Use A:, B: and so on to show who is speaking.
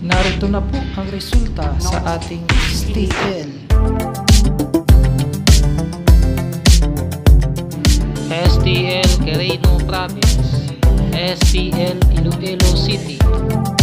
A: Narito na po ang resulta sa ating STL.
B: STL QUIRINO Province, STL Iloilo City.